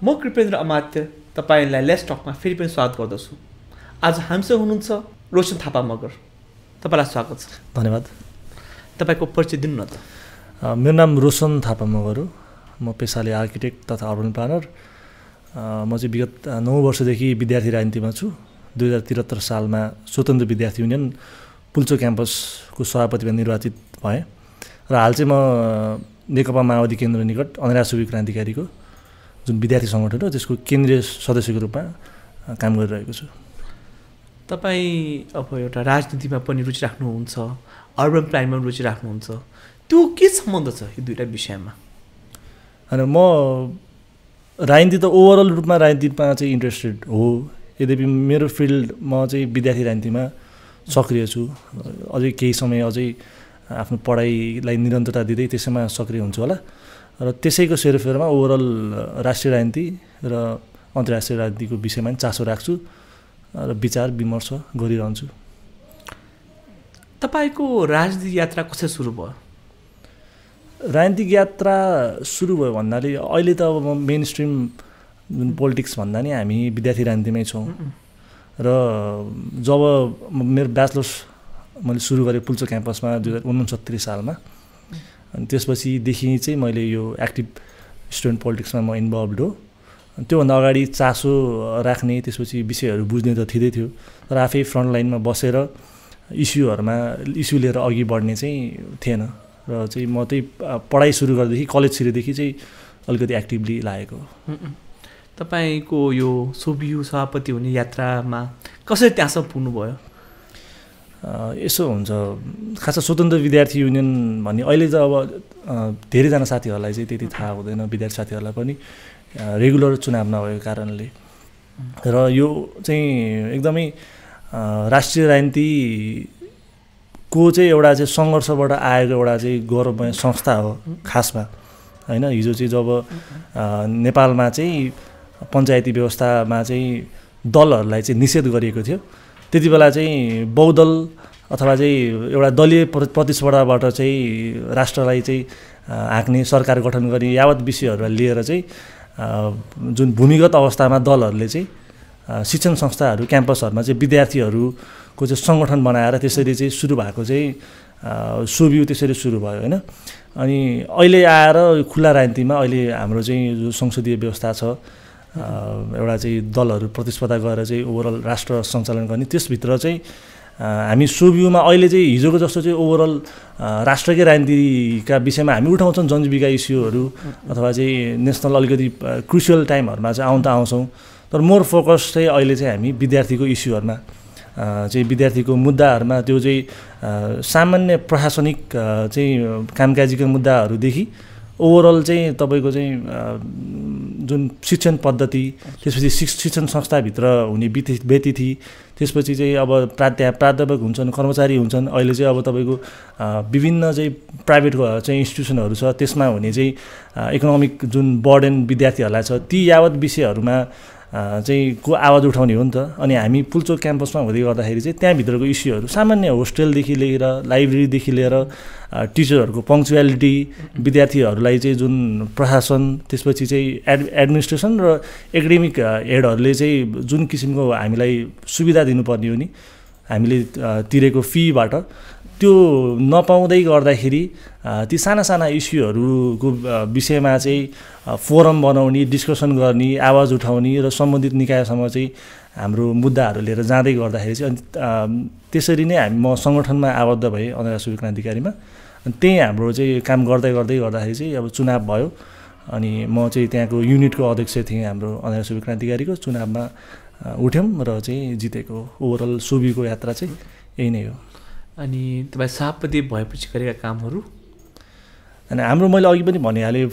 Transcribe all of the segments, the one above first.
म कृपेन्द्र अमात्य तपाईलाई लेट्स टकमा फेरि पनि स्वागत गर्दछु। आज हामीसँग हुनुहुन्छ रोशन थापा मगर। तपाईलाई स्वागत छ। धन्यवाद। तपाईको परिचय दिनु न त। मेरो नाम रोशन थापा मगर हो। म पेसाले आर्किटेक्ट तथा अर्बन प्लानर। म चाहिँ विगत 9 वर्षदेखि विद्यार्थी राजनीतिमा छु। 2073 सालमा स्वतन्त्र विद्यार्थी युनियन पुल्चोक क्याम्पसको सभापतिमा निर्वाचित भएँ र हाल चाहिँ म नेकपा माओवादी केन्द्र निकट अनिरा सुबी क्रान्तिकारीको जुन विद्यार्थी सङ्गठन हो त्यसको केन्द्रीय सदस्यको रूपमा काम गरिरहेको छु। तपाईँ अब एउटा राजनीतिमा पनि रुचि राख्नुहुन्छ, अर्बन प्लानमा रुचि राख्नुहुन्छ, त्यो के सम्बन्ध छ यो दुईटा विषयमा? होइन, म राजनीति त ओभरअल रूपमा राजनीतिमा चाहिँ इन्ट्रेस्टेड हो। यद्यपि मेरो फिल्ड म चाहिँ विद्यार्थी राजनीतिमा सक्रिय छु। अझै केही समय अझै आफ्नो पढाइलाई निरन्तरता दिँदै त्यसैमा सक्रिय हुन्छु होला र त्यसैको सेरोफेरोमा ओभरअल राष्ट्रिय राजनीति र अन्तर्राष्ट्रिय राजनीतिको विषयमा पनि चासो राख्छु र विचार विमर्श गरिरहन्छु। तपाईँको राजनीतिक यात्रा कसरी सुरु भयो? राजनीतिक यात्रा सुरु भयो भन्नाले अहिले त अब म मेन स्ट्रिम जुन पोलिटिक्स भन्दा नि हामी विद्यार्थी राजनीतिमै छौँ र जब मेरो ब्याचलर्स मैले सुरु गरेँ पुल्चोक क्याम्पसमा 2069 सालमा। अनि त्यसपछिदेखि चाहिँ मैले यो एक्टिभ स्टुडेन्ट पोलिटिक्समा म इन्भल्भड हो। त्योभन्दा अगाडि चासो राख्ने त्यसपछि विषयहरू बुझ्ने त थिँदै थियो, तर आफै फ्रन्ट लाइनमा बसेर इस्यु लिएर अघि बढ्ने चाहिँ थिएन र चाहिँ म त्यही पढाइ सुरु गर्दाखेरि कलेज छिरेदेखि चाहिँ अलिकति एक्टिभली लागेको। तपाईँको यो सोभियु सभापति हुने यात्रामा कसरी त्यहाँसम्म पुग्नुभयो? यसो हुन्छ, खासमा स्वतन्त्र विद्यार्थी युनियन भन्ने अहिले त अब धेरैजना साथीहरूलाई चाहिँ त्यति थाहा हुँदैन, विद्यार्थी साथीहरूलाई पनि रेगुलर चुनाव नभएको कारणले। र यो चाहिँ एकदमै राष्ट्रिय राजनीतिको चाहिँ एउटा चाहिँ सङ्घर्षबाट आएको एउटा चाहिँ गौरवमय संस्था हो खासमा, होइन। हिजो चाहिँ जब नेपालमा चाहिँ पञ्चायती व्यवस्थामा चाहिँ दलहरूलाई चाहिँ निषेध गरिएको थियो, त्यति बेला चाहिँ बहुदल अथवा चाहिँ एउटा दलीय प्रतिस्पर्धाबाट चाहिँ राष्ट्रलाई चाहिँ हाँक्ने सरकार गठन गर्ने यावत विषयहरूलाई लिएर चाहिँ जुन भूमिगत अवस्थामा दलहरूले चाहिँ शिक्षण संस्थाहरू क्याम्पसहरूमा चाहिँ विद्यार्थीहरूको चाहिँ सङ्गठन बनाएर त्यसरी चाहिँ सुरु भएको चाहिँ सोभियु त्यसरी सुरु भयो, होइन। अनि अहिले आएर खुला राजनीतिमा अहिले हाम्रो चाहिँ जो संसदीय व्यवस्था छ, एउटा चाहिँ दलहरू प्रतिस्पर्धा गरेर चाहिँ ओभरअल राष्ट्र सञ्चालन गर्ने, त्यसभित्र चाहिँ हामी सोभियुमा अहिले चाहिँ हिजोको जस्तो चाहिँ ओभरअल राष्ट्रकै राजनीतिका विषयमा हामी उठाउँछौँ जनजीविका इस्युहरू अथवा चाहिँ नेसनल अलिकति क्रुसियल टाइमहरूमा चाहिँ आउँछौँ, तर मोर फोकस चाहिँ अहिले चाहिँ हामी विद्यार्थीको इस्युहरूमा चाहिँ विद्यार्थीको मुद्दाहरूमा त्यो चाहिँ सामान्य प्रशासनिक चाहिँ कामकाजीका मुद्दाहरूदेखि ओभरअल चाहिँ तपाईँको चाहिँ जुन शिक्षण पद्धति, त्यसपछि शिक्षण संस्थाभित्र हुने व्यतिथि, त्यसपछि चाहिँ अब प्राध्यापक हुन्छन्, कर्मचारी हुन्छन्। अहिले चाहिँ अब तपाईँको विभिन्न चाहिँ प्राइभेट चाहिँ इन्स्टिट्युसनहरू छ, त्यसमा हुने चाहिँ इकोनोमिक जुन बर्डन विद्यार्थीहरूलाई छ, ती यावत विषयहरूमा चाहिँ को आवाज उठाउने हो नि त। अनि हामी पुल्चोक क्याम्पसमा हुँदै गर्दाखेरि चाहिँ त्यहाँभित्रको इस्युहरू सामान्य होस्टेलदेखि लिएर लाइब्रेरीदेखि लिएर टिचरहरूको पङ्क्चुअलिटी, विद्यार्थीहरूलाई चाहिँ जुन प्रशासन, त्यसपछि चाहिँ एडमिनिस्ट्रेसन र एकाडेमिक हेडहरूले चाहिँ जुन किसिमको हामीलाई सुविधा दिनुपर्ने हो नि हामीले तिरेको फीबाट, त्यो नपाउँदै गर्दाखेरि ती साना इस्युहरूको विषयमा चाहिँ फोरम बनाउने, डिस्कसन गर्ने, आवाज उठाउने र सम्बन्धित निकायसम्म चाहिँ हाम्रो मुद्दाहरू लिएर जाँदै गर्दाखेरि चाहिँ त्यसरी नै म सङ्गठनमा आबद्ध भएँ अनिरा सुबी क्रान्तिकारीमा। अनि त्यही हाम्रो चाहिँ काम गर्दाखेरि चाहिँ अब चुनाव भयो। अनि म चाहिँ त्यहाँको युनिटको अध्यक्ष थिएँ हाम्रो अनिरा सुबी क्रान्तिकारीको। चुनावमा उठ्यौँ र चाहिँ जितेको। ओभरअल सुबीको यात्रा चाहिँ यही नै हो। अनि तपाईँ सभापति भएपछि गरेका कामहरू? अनि हाम्रो मैले अघि पनि भनिहालेँ,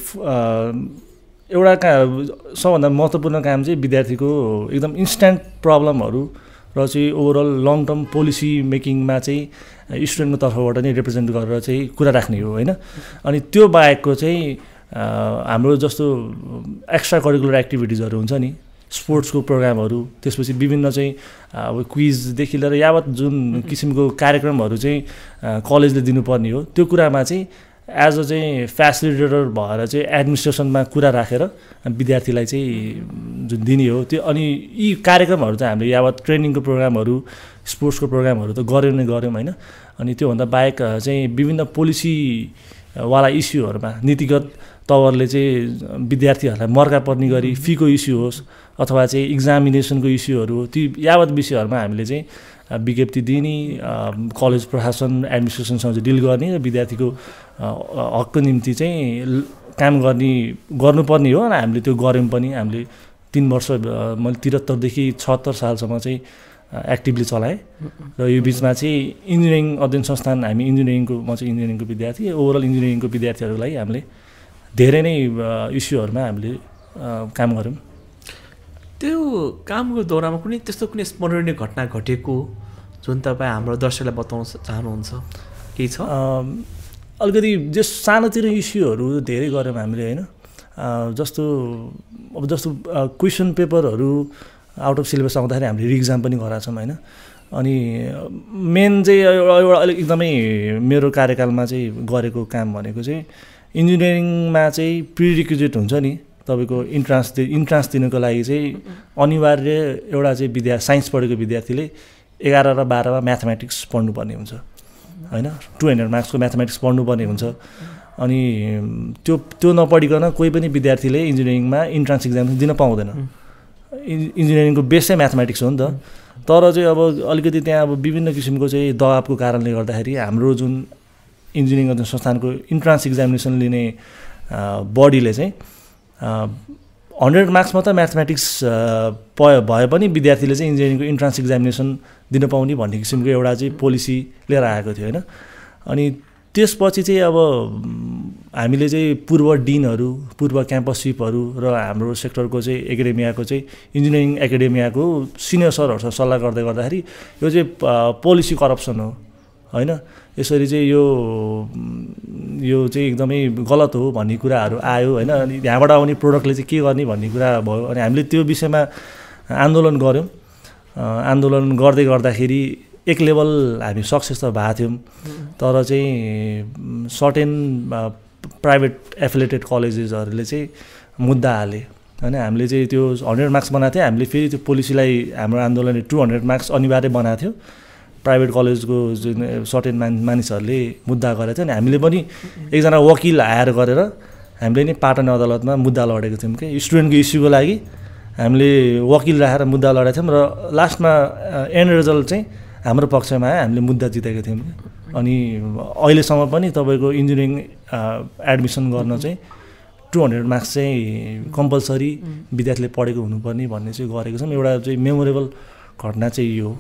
एउटा सबभन्दा महत्त्वपूर्ण काम चाहिँ विद्यार्थीको एकदम इन्स्ट्यान्ट प्रब्लमहरू र चाहिँ ओभरअल लङ टर्म पोलिसी मेकिङमा चाहिँ स्टुडेन्टको तर्फबाट नै रिप्रेजेन्ट गरेर चाहिँ कुरा राख्ने हो, होइन। अनि त्यो बाहेकको चाहिँ हाम्रो जस्तो एक्स्ट्रा करिकुलर एक्टिभिटिजहरू हुन्छ नि, स्पोर्ट्सको प्रोग्रामहरू, त्यसपछि विभिन्न चाहिँ अब क्विजदेखि लिएर यावत जुन किसिमको कार्यक्रमहरू चाहिँ कलेजले दिनुपर्ने हो, त्यो कुरामा चाहिँ एज अ चाहिँ फेसिलिटेटर भएर चाहिँ एडमिनिस्ट्रेसनमा कुरा राखेर विद्यार्थीलाई चाहिँ जुन दिने हो त्यो। अनि यी कार्यक्रमहरू चाहिँ हामीले यावत ट्रेनिङको प्रोग्रामहरू स्पोर्ट्सको प्रोग्रामहरू त गऱ्यौँ नै गऱ्यौँ होइन। अनि त्योभन्दा बाहेक चाहिँ विभिन्न पोलिसीवाला इस्युहरूमा नीतिगत तवरले चाहिँ विद्यार्थीहरूलाई मर्का पर्ने गरी फीको इस्यु होस् अथवा चाहिँ इक्जामिनेसनको इस्युहरू ती यावत विषयहरूमा हामीले चाहिँ विज्ञप्ति दिने, कलेज प्रशासन एडमिनिस्ट्रेसनसँग डिल गर्ने र विद्यार्थीको हकको निम्ति चाहिँ काम गर्नुपर्ने हो। अनि हामीले त्यो गऱ्यौँ पनि। हामीले 3 वर्ष मैले 73देखि 76 सालसम्म चाहिँ एक्टिभली चलाएँ र यो बिचमा चाहिँ इन्जिनियरिङ अध्ययन संस्थान हामी म चाहिँ इन्जिनियरिङको विद्यार्थी, ओभरअल इन्जिनियरिङको विद्यार्थीहरूलाई हामीले धेरै नै इस्युहरूमा हामीले काम गऱ्यौँ। त्यो कामको दौरानमा त्यस्तो कुनै स्मरणीय घटना घटेको जुन तपाईँ हाम्रो दर्शकलाई बताउन चाहनुहुन्छ केही छ? अलिकति जो सानोतिनो इस्युहरू धेरै गऱ्यौँ हामीले होइन। जस्तो क्वेसन पेपरहरू आउट अफ सिलेबस आउँदाखेरि हामीले रिएक्जाम पनि गराएको छौँ होइन। अनि मेन चाहिँ एउटा एकदमै मेरो कार्यकालमा चाहिँ गरेको काम भनेको चाहिँ इन्जिनियरिङमा चाहिँ प्रिरिक्विजिट हुन्छ नि तपाईँको इन्ट्रान्स दिनुको लागि चाहिँ अनिवार्य एउटा चाहिँ साइन्स पढेको विद्यार्थीले 11 र 12मा म्याथमेटिक्स पढ्नुपर्ने हुन्छ होइन। 200 मार्क्सको म्याथमेटिक्स पढ्नुपर्ने हुन्छ। अनि त्यो नपढिकन कोही पनि विद्यार्थीले इन्जिनियरिङमा इन्ट्रान्स इक्जाम दिन पाउँदैन। इन्जिनियरिङको बेस चाहिँ म्याथमेटिक्स हो नि त। तर चाहिँ अब अलिकति त्यहाँ अब विभिन्न किसिमको चाहिँ दबाबको कारणले गर्दाखेरि हाम्रो जुन इन्जिनियरिङ अध्ययन संस्थानको इन्ट्रान्स इक्जामिनेसन लिने बडीले चाहिँ 100 मार्क्स मात्र म्याथमेटिक्स भए पनि विद्यार्थीले चाहिँ इन्जिनियरिङको इन्ट्रान्स इक्जामिनेसन दिन पाउने भन्ने किसिमको एउटा चाहिँ पोलिसी लिएर आएको थियो होइन। अनि त्यसपछि चाहिँ अब हामीले चाहिँ पूर्व डिनहरू, पूर्व क्याम्पस चिफहरू र हाम्रो सेक्टरको चाहिँ एकाडेमियाको चाहिँ इन्जिनियरिङ एकाडेमियाको सिनियर सरहरूसँग सल्लाह गर्दाखेरि यो चाहिँ पोलिसी करप्सन हो होइन। यसरी चाहिँ यो चाहिँ एकदमै गलत हो भन्ने कुराहरू आयो होइन। अनि यहाँबाट आउने प्रोडक्टले चाहिँ के गर्ने भन्ने कुरा भयो। अनि हामीले त्यो विषयमा आन्दोलन गऱ्यौँ। आन्दोलन गर्दाखेरि एक लेभल हामी सक्सेस त भएको थियौँ। तर चाहिँ सर्टेन प्राइभेट एफिलिएटेड कलेजेसहरूले चाहिँ मुद्दा हाले होइन। हामीले चाहिँ त्यो 100 मार्क्स बनाएको थियो। हामीले फेरि त्यो पोलिसीलाई हाम्रो आन्दोलनले 200 मार्क्स अनिवार्य बनाएको थियो। प्राइभेट कलेजको जुन सर्टेन मानिसहरूले मुद्दा गरेको थियो। अनि हामीले पनि एकजना वकिल हायर गरेर हामीले नि पाटन अदालतमा मुद्दा लडेको थियौँ कि स्टुडेन्टको इस्युको लागि हामीले वकिल राखेर मुद्दा लडेको थियौँ। र लास्टमा एन्ड रिजल्ट चाहिँ हाम्रो पक्षमा आयो। हामीले मुद्दा जितेको थियौँ। अनि अहिलेसम्म पनि तपाईँको इन्जिनियरिङ एडमिसन गर्न चाहिँ 200 मार्क्स चाहिँ कम्पलसरी विद्यार्थीले पढेको हुनुपर्ने भन्ने चाहिँ गरेको छौँ। एउटा चाहिँ मेमोरेबल घटना चाहिँ यो हो।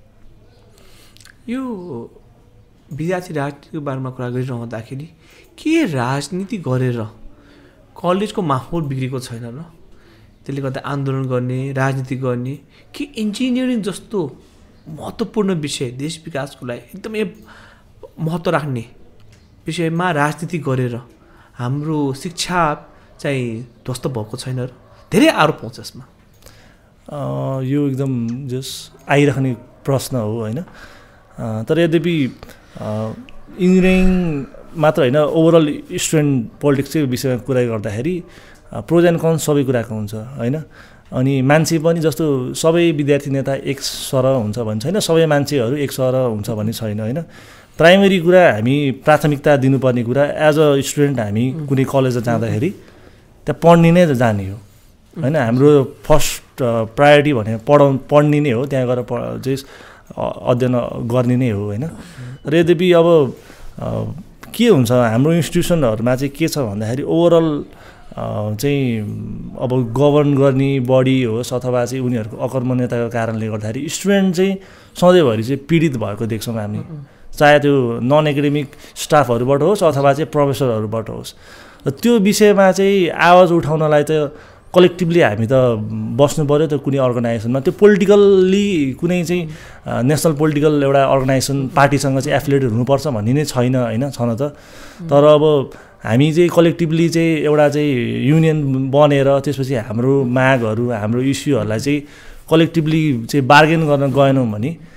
यो विद्यार्थी राजनीतिको बारेमा कुरा गरिरहँदाखेरि के राजनीति गरेर कलेजको माहौल बिग्रेको छैन र? त्यसले गर्दा आन्दोलन गर्ने, राजनीति गर्ने कि इन्जिनियरिङ जस्तो महत्त्वपूर्ण विषय देश विकासको लागि एकदमै महत्त्व राख्ने विषयमा राजनीति गरेर हाम्रो शिक्षा चाहिँ ध्वस्त भएको छैन र? धेरै आरोप आउँछ यसमा। यो एकदम आइराख्ने प्रश्न हो होइन। तर यद्यपि इन्जिनियरिङ मात्र होइन, ओभरअल स्टुडेन्ट पोलिटिक्सकै विषयमा कुरा गर्दाखेरि प्रोज एन्ड कन्स सबै कुराको हुन्छ होइन। अनि मान्छे पनि जस्तो सबै विद्यार्थी नेता एक सरह हुन्छ भन्ने छैन, सबै मान्छेहरू एक सरह हुन्छ भन्ने छैन होइन। प्राइमेरी कुरा हामी प्राथमिकता दिनुपर्ने कुरा एज अ स्टुडेन्ट हामी कुनै कलेज जाँदाखेरि त्यहाँ पढ्ने नै जाने हो होइन। हाम्रो फर्स्ट प्रायोरिटी भने पढ्ने नै हो, त्यहाँ गएर चाहिँ अध्ययन गर्ने नै हो होइन। र यद्यपि अब के हुन्छ हाम्रो इन्स्टिट्युसनहरूमा चाहिँ के छ भन्दाखेरि ओभरअल चाहिँ अब गभर्न गर्ने बडी होस् अथवा चाहिँ उनीहरूको अकर्मण्यताको कारणले गर्दाखेरि स्टुडेन्ट चाहिँ सधैँभरि चाहिँ पीडित भएको देख्छौँ हामी। चाहे त्यो नन एकाडेमिक स्टाफहरूबाट होस् अथवा चाहिँ प्रोफेसरहरूबाट होस्। र त्यो विषयमा चाहिँ आवाज उठाउनलाई त कलेक्टिभली हामी त बस्नु पऱ्यो त कुनै अर्गनाइजेसनमा। त्यो पोलिटिकल्ली कुनै चाहिँ नेसनल पोलिटिकल एउटा अर्गनाइजेसन पार्टीसँग चाहिँ एफिलिएटेड हुनुपर्छ भन्ने नै छैन होइन, छन त। तर अब हामी चाहिँ कलेक्टिभली चाहिँ एउटा चाहिँ युनियन बनेर त्यसपछि हाम्रो मागहरू हाम्रो इस्युहरूलाई चाहिँ कलेक्टिभली चाहिँ बार्गेन गर्न गएनौँ भने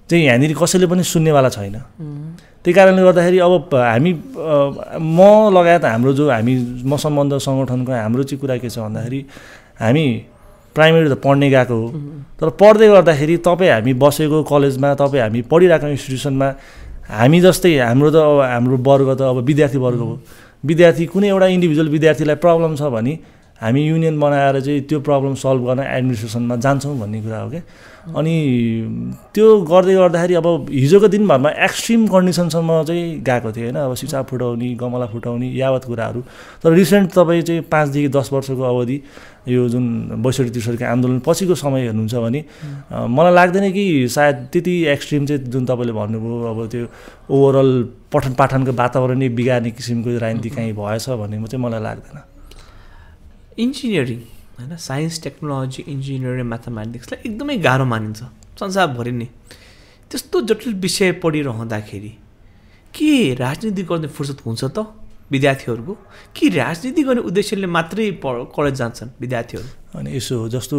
चाहिँ यहाँनिर कसैले पनि सुन्नेवाला छैन। त्यही कारणले गर्दाखेरि अब हामी म लगायत हाम्रो जो म सम्बन्ध सङ्गठनको हाम्रो चाहिँ कुरा के छ भन्दाखेरि हामी प्राइमेरी त पढ्ने गएको हो, तर पढ्दै गर्दाखेरि तपाईँ हामी बसेको कलेजमा, तपाईँ हामी पढिरहेको इन्स्टिट्युसनमा हामी जस्तै हाम्रो त अब हाम्रो वर्ग त अब विद्यार्थी वर्ग हो। विद्यार्थी कुनै एउटा इन्डिभिजुअल विद्यार्थीलाई प्रब्लम छ भने हामी युनियन बनाएर चाहिँ त्यो प्रब्लम सल्भ गर्न एडमिनिस्ट्रेसनमा जान्छौँ भन्ने कुरा हो क्या। अनि त्यो गर्दै गर्दाखेरि अब हिजोको दिनभरमा एक्सट्रिम कन्डिसनसम्म चाहिँ गएको थियो होइन, अब सिसा फुटाउने, गमला फुटाउने यावत कुराहरू। तर रिसेन्ट तपाईँ चाहिँ 5 देखि 10 वर्षको अवधि यो जुन 62-63 आन्दोलन पछिको समय हेर्नुहुन्छ भने मलाई लाग्दैन कि सायद त्यति एक्सट्रिम चाहिँ जुन तपाईँले भन्नुभयो अब त्यो ओभरअल पठन पाठनको वातावरणै बिगार्ने किसिमको राजनीति काहीँ भएछ भन्ने चाहिँ मलाई लाग्दैन। इन्जिनियरिङ होइन, साइन्स टेक्नोलोजी इन्जिनियरिङ म्याथमेटिक्सलाई एकदमै गाह्रो मानिन्छ संसारभरि नै। त्यस्तो जटिल विषय पढिरहँदाखेरि के राजनीति गर्ने फुर्सद हुन्छ त विद्यार्थीहरूको, कि राजनीति गर्ने उद्देश्यले मात्रै कलेज जान्छन् विद्यार्थीहरू? अनि यसो हो जस्तो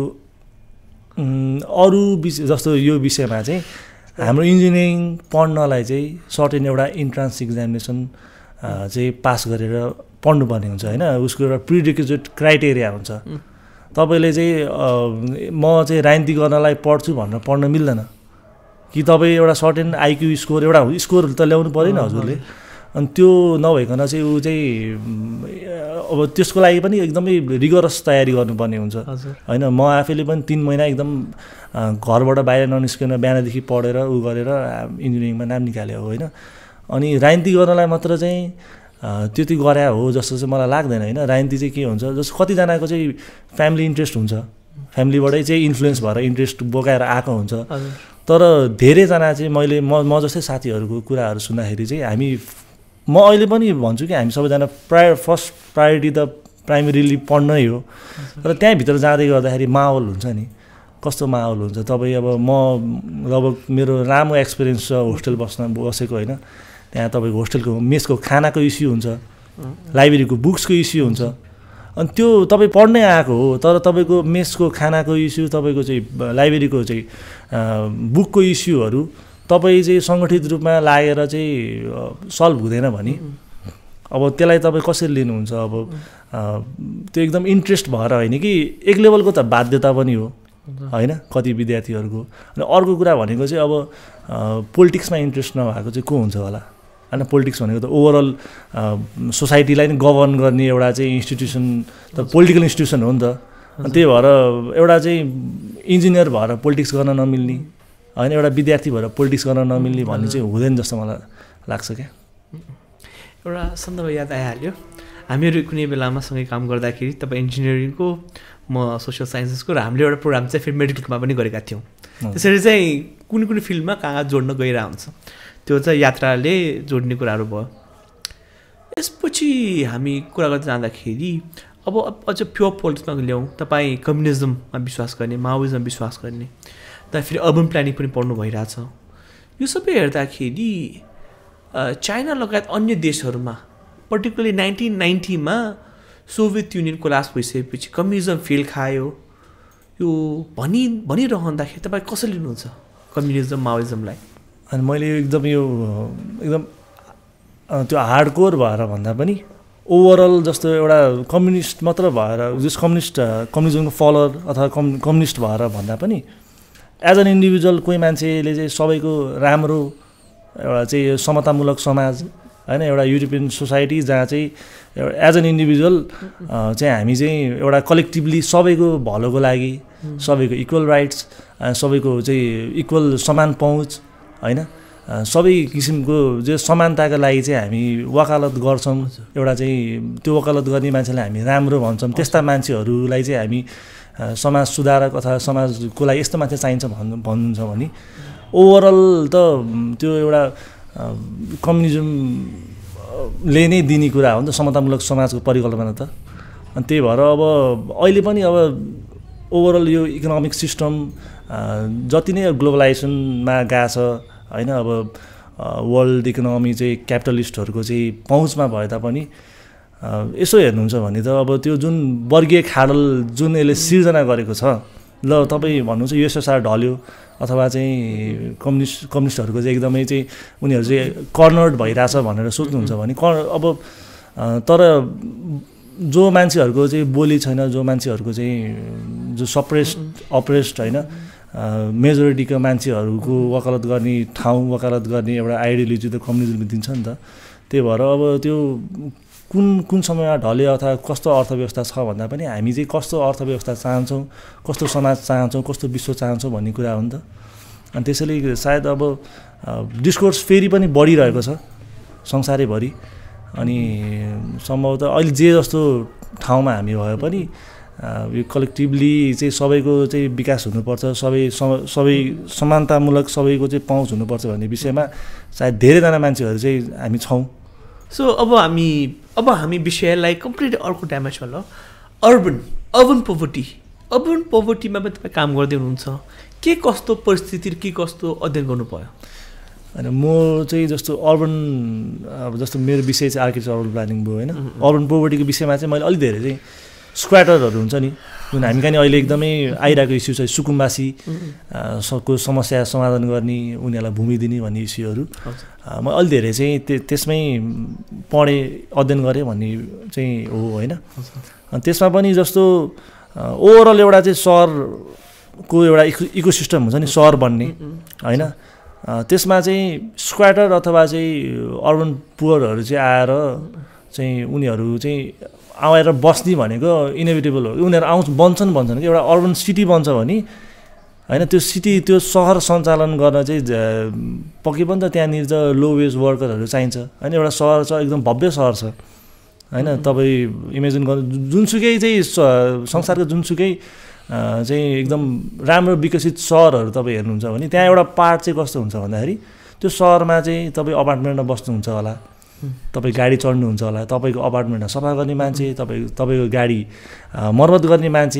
अरू विषय जस्तो यो विषयमा चाहिँ हाम्रो इन्जिनियरिङ पढ्नलाई चाहिँ सर्टेन एउटा इन्ट्रान्स इक्जामिनेसन चाहिँ पास गरेर पढ्नुपर्ने हुन्छ होइन, उसको एउटा प्रिरिक्विजिट क्राइटेरिया हुन्छ। तपाईँले चाहिँ म चाहिँ राजनीति गर्नलाई पढ्छु भनेर पढ्न मिल्दैन कि तपाईँ एउटा सर्टेन आइक्यू स्कोर एउटा स्कोर त ल्याउनु परेन हजुरले। अनि त्यो नभइकन चाहिँ ऊ चाहिँ अब त्यसको लागि पनि एकदमै रिगरस तयारी गर्नुपर्ने हुन्छ होइन। म आफैले पनि 3 महिना एकदम घरबाट बाहिर ननिस्किन बिहानदेखि पढेर ऊ गरेर इन्जिनियरिङमा नाम निकाल्यो होइन। अनि राजनीति गर्नलाई मात्र चाहिँ त्यति गरे हो जस्तो चाहिँ मलाई लाग्दैन होइन। राजनीति चाहिँ के हुन्छ जस्तो कतिजनाको चाहिँ फ्यामिली इन्ट्रेस्ट हुन्छ, फ्यामिलीबाटै चाहिँ इन्फ्लुएन्स भएर इन्ट्रेस्ट बोकाएर आएको हुन्छ। तर धेरैजना चाहिँ म जस्तै साथीहरूको कुराहरू सुन्दाखेरि चाहिँ म अहिले पनि भन्छु कि हामी सबैजना फर्स्ट प्रायोरिटी त प्राइमेरीली पढ्नै हो। तर त्यहाँभित्र जाँदै गर्दाखेरि माहौल हुन्छ नि, कस्तो माहौल हुन्छ। तपाईँ अब अब मेरो लामो एक्सपिरियन्स छ होस्टेल बसेको होइन। त्यहाँ तपाईँको होस्टेलको मेसको खानाको इस्यु हुन्छ, लाइब्रेरीको बुक्सको इस्यु हुन्छ। अनि त्यो तपाईँ पढ्नै आएको हो तर तपाईँको मेसको खानाको इस्यु, तपाईँको चाहिँ लाइब्रेरीको चाहिँ बुकको इस्युहरू तपाईँ चाहिँ सङ्गठित रूपमा लागेर चाहिँ सल्भ हुँदैन भने अब त्यसलाई तपाईँ कसरी लिनुहुन्छ? अब त्यो एकदम इन्ट्रेस्ट भएर होइन कि एक लेभलको त बाध्यता पनि हो होइन कति विद्यार्थीहरूको। अनि अर्को कुरा भनेको चाहिँ अब पोलिटिक्समा इन्ट्रेस्ट नभएको चाहिँ को हुन्छ होला होइन। पोलिटिक्स भनेको त ओभरअल सोसाइटीलाई नै गभर्न गर्ने एउटा चाहिँ इन्स्टिट्युसन त पोलिटिकल इन्स्टिट्युसन हो नि त। अनि त्यही भएर एउटा चाहिँ इन्जिनियर भएर पोलिटिक्स गर्न नमिल्ने होइन, एउटा विद्यार्थी भएर पोलिटिक्स गर्न नमिल्ने भन्ने चाहिँ हुँदैन जस्तो मलाई लाग्छ क्या। एउटा सन्दर्भ याद आइहाल्यो, हामीहरू कुनै बेलामा सँगै काम गर्दाखेरि तपाईँ इन्जिनियरिङको म सोसियल साइन्सेसको र हामीले एउटा प्रोग्राम चाहिँ फेरि मेडिकलमा पनि गरेका थियौँ। त्यसरी चाहिँ कुनै फिल्डमा कहाँ जोड्न गइरहेको हुन्छ, त्यो चाहिँ यात्राले जोड्ने कुराहरू भयो। यसपछि हामी कुरा गर्दै जाँदाखेरि अब अझ प्योर पोलिटिक्समा ल्याउँ, तपाईँ कम्युनिजममा विश्वास गर्ने, माओइजममा विश्वास गर्ने, त फेरि अर्बन प्लानिङ पनि पढ्नु भइरहेछ। यो सबै हेर्दाखेरि चाइना लगायत अन्य देशहरूमा पर्टिकुलरली 1990मा सोभियत युनियन कोलाप्स भइसकेपछि कम्युनिजम फेल खायो यो भनिरहँदाखेरि तपाईँ कसरी लिनुहुन्छ कम्युनिजम माओइजमलाई? अनि मैले एकदम त्यो हार्डकोर भएर भन्दा पनि ओभरअल जस्तो एउटा कम्युनिस्ट मात्र भएर जस कम्युनिजमको फलोअर अथवा कम्युनिस्ट भएर भन्दा पनि एज एन इन्डिभिजुअल कोही मान्छेले चाहिँ सबैको राम्रो एउटा चाहिँ समतामूलक समाज होइन, एउटा युरोपियन सोसाइटी जहाँ चाहिँ एज एन इन्डिभिजुअल चाहिँ हामी चाहिँ एउटा कलेक्टिभली सबैको भलोको लागि सबैको इक्वल राइट्स, सबैको चाहिँ इक्वल समान पहुँच होइन, सबै किसिमको जो समानताको लागि चाहिँ हामी वकालत गर्छौँ। एउटा चाहिँ त्यो वकालत गर्ने मान्छेलाई हामी राम्रो भन्छौँ। त्यस्ता मान्छेहरूलाई चाहिँ हामी समाज सुधारक अथवा समाजको लागि यस्तो मान्छे चाहिन्छ भन्नुहुन्छ भने ओभरअल त त्यो एउटा कम्युनिजमले नै दिने कुरा हो नि त, समतामूलक समाजको परिकल्पना त। अनि त्यही भएर अब अहिले पनि अब ओभरअल यो इकोनोमिक सिस्टम जति नै ग्लोबलाइजेसनमा गएको छ होइन, अब वर्ल्ड इकोनोमी चाहिँ क्यापिटलिस्टहरूको चाहिँ पहुँचमा भए तापनि यसो हेर्नुहुन्छ भने त अब त्यो जुन वर्गीय खाडल जुन यसले सिर्जना गरेको छ, ल तपाईँ भन्नुहुन्छ युएसएसआर ढल्यो अथवा चाहिँ कम्युनिस्टहरूको चाहिँ एकदमै चाहिँ उनीहरू चाहिँ कर्नर्ड भइरहेछ भनेर सोच्नुहुन्छ भने अब तर जो मान्छेहरूको चाहिँ बोली छैन, जो मान्छेहरूको चाहिँ जो अप्रेस्ड होइन मेजोरिटीको मान्छेहरूको वकालत गर्ने ठाउँ, वकालत गर्ने एउटा आइडियोलोजी त कम्युनिजमले दिन्छ नि त। त्यही भएर अब त्यो कुन समयमा ढल्यो अथवा कस्तो अर्थव्यवस्था छ भन्दा पनि हामी चाहिँ कस्तो अर्थव्यवस्था चाहन्छौँ, कस्तो समाज चाहन्छौँ, कस्तो विश्व चाहन्छौँ भन्ने कुरा हो नि त। अनि त्यसैले सायद अब डिस्कोर्स फेरि पनि बढिरहेको छ संसारैभरि। अनि सम्भवतः अहिले जे जस्तो ठाउँमा हामी भए पनि यो कलेक्टिभली चाहिँ सबैको चाहिँ विकास हुनुपर्छ, सबै समानतामूलक सबैको चाहिँ पहुँच हुनुपर्छ भन्ने विषयमा सायद धेरैजना मान्छेहरू चाहिँ हामी छौँ। सो अब हामी विषयलाई कम्प्लिटली अर्को डाइमेन्सनमा ल अर्बन पोभर्टीमा पनि तपाईँ काम गर्दै हुनुहुन्छ। के कस्तो परिस्थिति, के कस्तो अध्ययन गर्नु पर्यो? होइन, म चाहिँ जस्तो अब जस्तो मेरो विषय चाहिँ आर्किटेक्चर अर्बन प्लानिङ भयो होइन। अर्बन पोभर्टीको विषयमा चाहिँ मैले अलिक धेरै चाहिँ स्क्वाटरहरू हुन्छ नि, जुन हामी कहाँ अहिले एकदमै आइरहेको इस्यु छ, सुकुम्बासी को समस्या समाधान गर्ने, उनीहरूलाई भूमि दिने भन्ने इस्युहरू म अलि धेरै चाहिँ त्यसमै पढेँ, अध्ययन गरेँ भन्ने चाहिँ हो होइन। अनि त्यसमा पनि जस्तो ओभरअल एउटा चाहिँ सहरको एउटा इकोसिस्टम हुन्छ नि, सहर बन्ने होइन। त्यसमा चाहिँ स्क्वाटर अथवा चाहिँ अर्बन पुअरहरू चाहिँ आएर चाहिँ उनीहरू चाहिँ आएर बस्ने भनेको इनेभिटेबल हो। उनीहरू बन्छन् कि एउटा अर्बन सिटी बन्छ भने होइन, त्यो सहर सञ्चालन गर्न चाहिँ पक्कै पनि त त्यहाँनिर त लो वेज वर्करहरू चाहिन्छ होइन। एउटा सहर छ, एकदम भव्य सहर छ होइन। तपाईँ इमेजिन गर्नु, जुनसुकै चाहिँ संसारको जुनसुकै चाहिँ एकदम राम्रो विकसित सहरहरू तपाईँ हेर्नुहुन्छ भने त्यहाँ एउटा पार्ट चाहिँ कस्तो हुन्छ भन्दाखेरि त्यो सहरमा चाहिँ तपाईँ अपार्टमेन्टमा बस्नुहुन्छ होला, तपाईँ गाडी चढ्नुहुन्छ होला, तपाईँको अपार्टमेन्टमा सफा गर्ने मान्छे, तपाईँको गाडी मर्मत गर्ने मान्छे,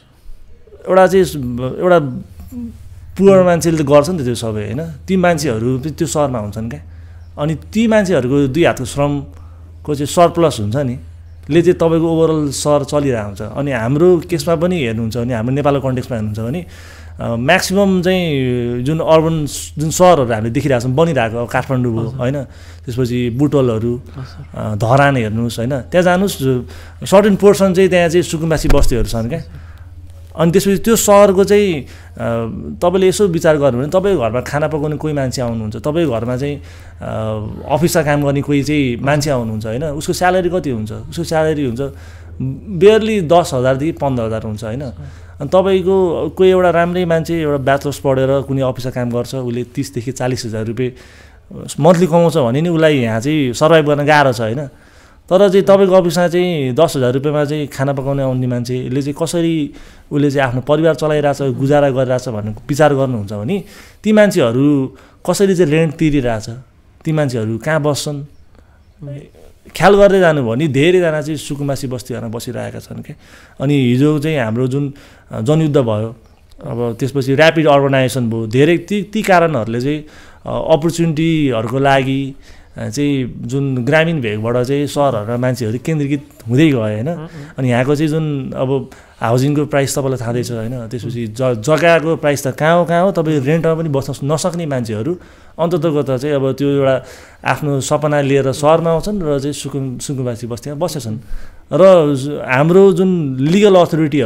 एउटा पुअर मान्छेले त गर्छ नि त त्यो सबै होइन। ती मान्छेहरू त्यो सहरमा हुन्छन् क्या। अनि ती मान्छेहरूको 2 हातको श्रमको चाहिँ सरप्लस हुन्छ नि, ले चाहिँ तपाईँको ओभरअल सहर चलिरहेको हुन्छ। अनि हाम्रो केसमा पनि हेर्नुहुन्छ भने, हाम्रो नेपालको कन्टेक्समा हेर्नुहुन्छ भने म्याक्सिमम चाहिँ जुन अर्बन सहरहरू हामीले देखिरहेको छौँ बनिरहेको, काठमाडौँ भयो होइन, त्यसपछि बुटवलहरू, धरान हेर्नुहोस् होइन, त्यहाँ जानुहोस् सर्टेन पोर्सन चाहिँ त्यहाँ चाहिँ सुकुम्बासी बस्तीहरू छन् क्या। अनि त्यसपछि त्यो सहरको चाहिँ तपाईँले यसो विचार गर्नु भने तपाईँको घरमा खाना पकाउने कोही मान्छे आउनुहुन्छ, तपाईँको घरमा चाहिँ अफिसमा काम गर्ने कोही चाहिँ मान्छे आउनुहुन्छ होइन, उसको स्यालेरी कति हुन्छ? उसको स्यालेरी हुन्छ बेयरली 10,000 देखि 15,000 हुन्छ होइन। अनि तपाईँको कोही एउटा राम्रै मान्छे एउटा ब्याचलर्स पढेर कुनै अफिसमा काम गर्छ, उसले 30,000 देखि 40,000 रुपियाँ मन्थली कमाउँछ भने नि उसलाई यहाँ चाहिँ सर्भाइभ गर्न गाह्रो छ होइन। तर चाहिँ तपाईँको अफिसमा चाहिँ 10,000 रुपियाँमा चाहिँ खाना पकाउने आउने मान्छेले चाहिँ कसरी उसले चाहिँ आफ्नो परिवार चलाइरहेछ, गुजारा गरिरहेछ भन्ने विचार गर्नुहुन्छ भने ती मान्छेहरू कसरी चाहिँ रेन्ट तिरिरहेछ, ती मान्छेहरू कहाँ बस्छन् ख्याल गर्दै जानु भने धेरैजना चाहिँ सुकुम्बासी बस्तीहरूमा बसिरहेका छन् क्या। अनि हिजो चाहिँ हाम्रो जुन जनयुद्ध भयो, अब त्यसपछि ऱ्यापिड अर्बनाइजेसन भयो, धेरै ती कारणहरूले चाहिँ अपर्च्युनिटीहरूको लागि चाहिँ जुन ग्रामीण भेगबाट चाहिँ सहरहरूमा मान्छेहरू केन्द्रीकृत हुँदै गयो होइन। अनि यहाँको चाहिँ जुन अब हाउसिङको प्राइस तपाईँलाई थाहा छ होइन, त्यसपछि जग्गाको प्राइस त कहाँ हो, तपाईँ रेन्टमा पनि बस्न नसक्ने मान्छेहरू अन्ततगत चाहिँ अब त्यो एउटा आफ्नो सपना लिएर सहरमा आउँछन् र चाहिँ सुकुम्बासी बस्तीमा बसेछन्। र हाम्रो जुन लिगल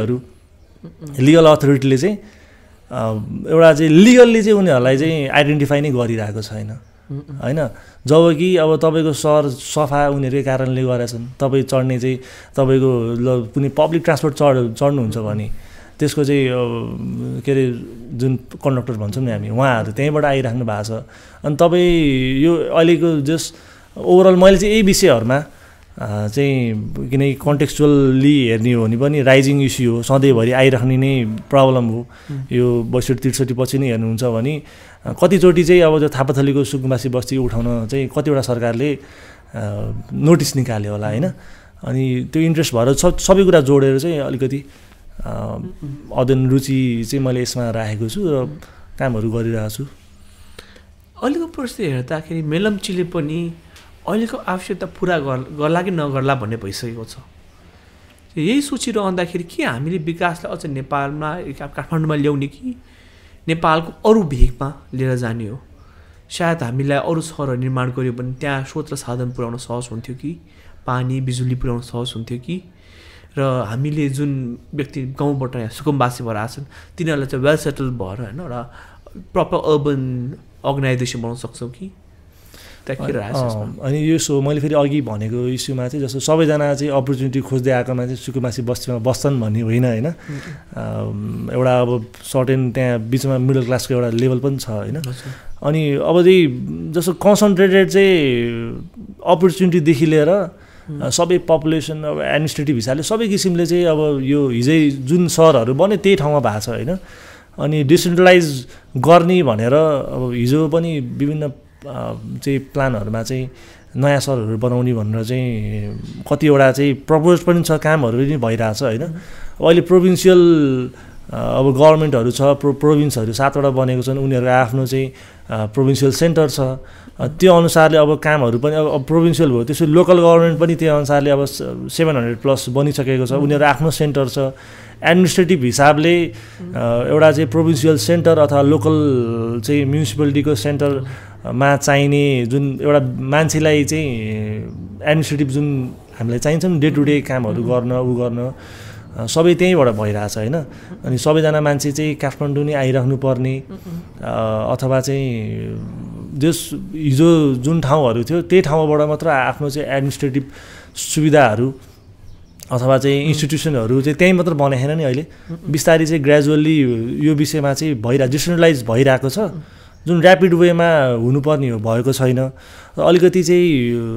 अथोरिटीले चाहिँ एउटा चाहिँ लिगल्ली चाहिँ उनीहरूलाई चाहिँ आइडेन्टिफाई नै गरिरहेको छैन होइन। जब कि अब तपाईँको सहर सफा उनीहरूकै कारणले गरेछन्, तपाईँ चढ्ने चाहिँ तपाईँको कुनै पब्लिक ट्रान्सपोर्ट चढ्नुहुन्छ भने त्यसको चाहिँ के अरे जुन कन्डक्टर भन्छौँ नि हामी, उहाँहरू त्यहीँबाट आइराख्नु भएको छ। अनि तपाईँ यो अहिलेको ओभरअल मैले चाहिँ यही विषयहरूमा चाहिँ किनकि कन्टेक्चुअल्ली हेर्ने हो भने पनि राइजिङ इस्यु हो, सधैँभरि आइराख्ने नै प्रब्लम हो। यो 62-63 पछि नै हेर्नुहुन्छ भने कतिचोटि चाहिँ अब त्यो थापाथलीको सुकुम्बासी बस्ती उठाउन चाहिँ कतिवटा सरकारले नोटिस निकाल्यो होला होइन। अनि त्यो इन्ट्रेस्ट भएर सबै कुरा जोडेर चाहिँ अलिकति अध्ययन रुचि चाहिँ मैले यसमा राखेको छु र कामहरू गरिरहेको छु। अहिलेको परिस्थिति हेर्दाखेरि मेलम्चीले पनि अहिलेको आवश्यकता पुरा गर्ला कि नगर्ला भन्ने भइसकेको छ। यही सोचिरहँदाखेरि के हामीले विकासलाई अझ नेपालमा काठमाडौँमा ल्याउने कि नेपालको अरू भेगमा लिएर जाने हो। सायद हामीलाई अरू सहरहरू निर्माण गर्यो भने त्यहाँ स्रोत र साधन पुर्याउन सहज हुन्थ्यो कि, पानी बिजुली पुर्याउन सहज हुन्थ्यो कि, र हामीले जुन व्यक्ति गाउँबाट यहाँ सुकुम्बासी भएर आछन् तिनीहरूलाई चाहिँ वेल सेटल भएर होइन र प्रपर अर्बन अर्गनाइजेसन बनाउन सक्छौँ कि। अनि यो सो मैले फेरि अघि भनेको इस्युमा चाहिँ जस्तो सबैजना चाहिँ अपर्च्युनिटी खोज्दै आएकोमा चाहिँ सुकुम्बासी बस्तीमा बस्छन् भन्ने होइन होइन। एउटा अब सर्टेन त्यहाँ बिचमा मिडल क्लासको एउटा लेभल पनि छ होइन। अनि अब चाहिँ जस्तो कन्सन्ट्रेटेड चाहिँ अपर्च्युनिटीदेखि लिएर सबै पपुलेसन अब एडमिनिस्ट्रेटिभ हिसाबले सबै किसिमले चाहिँ अब यो हिजै जुन सहरहरू बन्यो त्यही ठाउँमा भएको छ होइन। अनि डिसेन्ट्रलाइज गर्ने भनेर अब हिजो पनि विभिन्न चाहिँ प्लानहरूमा चाहिँ नयाँ सहरहरू बनाउने भनेर चाहिँ कतिवटा चाहिँ प्रपोज पनि छ, कामहरू पनि भइरहेछ होइन। अहिले प्रोभिन्सियल अब गभर्मेन्टहरू छ, प्रोभिन्सहरू 7वटा बनेको छन्, उनीहरूको आफ्नो चाहिँ प्रोभिन्सियल सेन्टर छ। त्यो अनुसारले अब कामहरू पनि अब प्रोभिन्सियल भयो, त्यसो लोकल गभर्मेन्ट पनि त्यो अनुसारले अब 700+ बनिसकेको छ, उनीहरू आफ्नो सेन्टर छ। एडमिनिस्ट्रेटिभ हिसाबले एउटा चाहिँ प्रोभिन्सियल सेन्टर अथवा लोकल चाहिँ म्युनिसिपालिटीको सेन्टरमा चाहिने जुन एउटा मान्छेलाई चाहिँ एडमिनिस्ट्रेटिभ जुन हामीलाई चाहिन्छ नि डे टु डे कामहरू गर्न गर्न सबै त्यहीँबाट भइरहेछ होइन। अनि सबैजना मान्छे चाहिँ काठमाडौँ नै आइराख्नु पर्ने अथवा चाहिँ जस हिजो जुन ठाउँहरू थियो त्यही ठाउँबाट मात्र आफ्नो चाहिँ एडमिनिस्ट्रेटिभ सुविधाहरू अथवा चाहिँ इन्स्टिट्युसनहरू चाहिँ त्यहीँ मात्र बनाएन नि। अहिले बिस्तारै चाहिँ ग्रेजुअल्ली यो विषयमा चाहिँ डिसेन्ट्रलाइज भइरहेको छ, जुन ऱ्यापिड वेमा हुनुपर्ने हो भएको छैन। अलिकति चाहिँ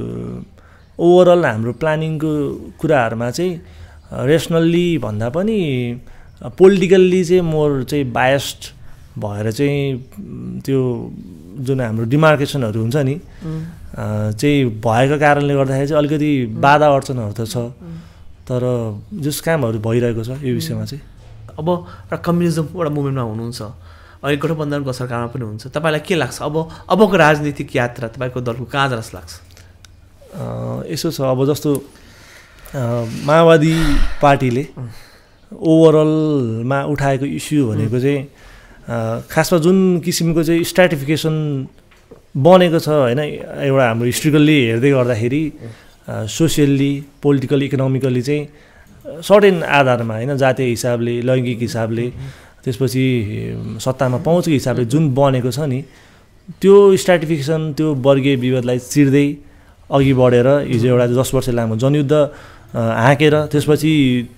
ओभरअल हाम्रो प्लानिङको कुराहरूमा चाहिँ रेसनल्ली भन्दा पनि पोलिटिकल्ली चाहिँ मोर चाहिँ बायस्ड भएर चाहिँ त्यो जुन हाम्रो डिमार्केसनहरू हुन्छ नि चाहिँ भएको कारणले गर्दाखेरि चाहिँ अलिकति बाधा अडचनहरू त छ, तर जस कामहरू भइरहेको छ यो विषयमा चाहिँ। अब र कम्युनिजम एउटा मुभमेन्टमा हुनुहुन्छ, अहिले गठबन्धनको सरकारमा पनि हुन्छ, तपाईँलाई के लाग्छ अबको राजनीतिक यात्रा तपाईँको दलको कहाँ जस्तो लाग्छ? यसो छ, अब जस्तो माओवादी पार्टीले ओभरअलमा उठाएको इस्यु भनेको चाहिँ खासमा जुन किसिमको चाहिँ स्ट्राटिफिकेसन बनेको छ होइन, एउटा हाम्रो हिस्ट्रिकल्ली हेर्दै गर्दाखेरि सोसियल्ली पोलिटिकल इकोनोमिकली चाहिँ सर्टेन आधारमा होइन, जातीय हिसाबले लैङ्गिक हिसाबले त्यसपछि सत्तामा पहुँचको हिसाबले जुन बनेको छ नि त्यो स्ट्राटिफिकेसन त्यो वर्गीय विवादलाई चिर्दै अघि बढेर हिजो एउटा 10 वर्ष लामो जनयुद्ध हाँकेर त्यसपछि